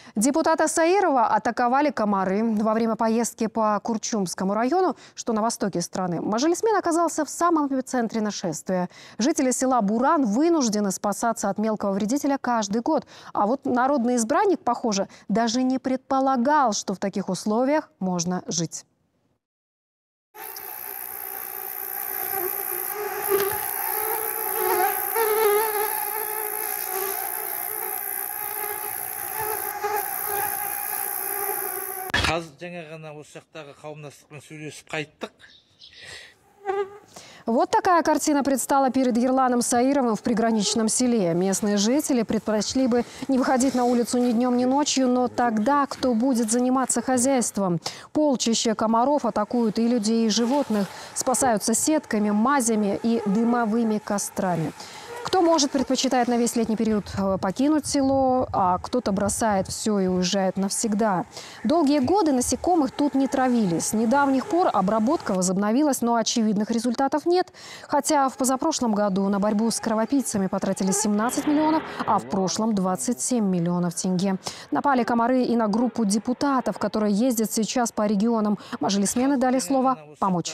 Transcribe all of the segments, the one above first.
Депутата Саирова атаковали комары во время поездки по Курчумскому району, что на востоке страны. Мажилисмен оказался в самом эпицентре нашествия. Жители села Буран вынуждены спасаться от мелкого вредителя каждый год. А вот народный избранник, похоже, даже не предполагал, что в таких условиях можно жить. Вот такая картина предстала перед Ерланом Саировым в приграничном селе. Местные жители предпочли бы не выходить на улицу ни днем, ни ночью, но тогда кто будет заниматься хозяйством? Полчища комаров атакуют и людей, и животных, спасаются сетками, мазями и дымовыми кострами. Кто может, предпочитает на весь летний период покинуть село, а кто-то бросает все и уезжает навсегда. Долгие годы насекомых тут не травили. С недавних пор обработка возобновилась, но очевидных результатов нет. Хотя в позапрошлом году на борьбу с кровопийцами потратили 17 миллионов, а в прошлом 27 миллионов тенге. Напали комары и на группу депутатов, которые ездят сейчас по регионам. Мажилисмены дали слово помочь.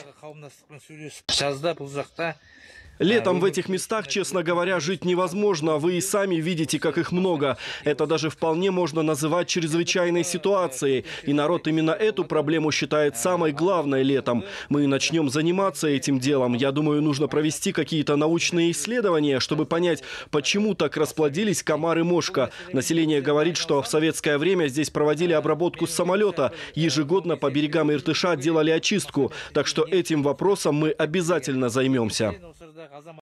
Летом в этих местах, честно говоря, жить невозможно. Вы и сами видите, как их много. Это даже вполне можно называть чрезвычайной ситуацией. И народ именно эту проблему считает самой главной летом. Мы начнем заниматься этим делом. Я думаю, нужно провести какие-то научные исследования, чтобы понять, почему так расплодились комары-мошка. Население говорит, что в советское время здесь проводили обработку с самолета. Ежегодно по берегам Иртыша делали очистку. Так что этим вопросом мы обязательно займемся.